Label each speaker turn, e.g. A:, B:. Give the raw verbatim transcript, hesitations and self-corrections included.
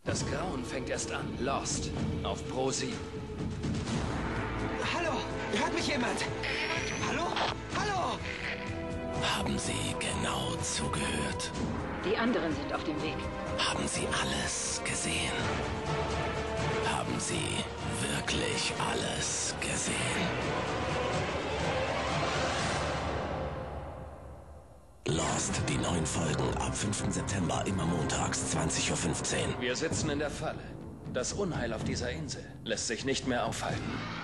A: Das Grauen fängt erst an. Lost. Auf Pro sieben.
B: Hallo? Hört mich jemand? Hallo? Hallo?
C: Haben Sie genau zugehört?
D: Die anderen sind auf dem Weg.
C: Haben Sie alles gesehen? Haben Sie wirklich alles gesehen? Lost, die neuen Folgen ab fünften September, immer montags, zwanzig Uhr fünfzehn.
A: Wir sitzen in der Falle. Das Unheil auf dieser Insel lässt sich nicht mehr aufhalten.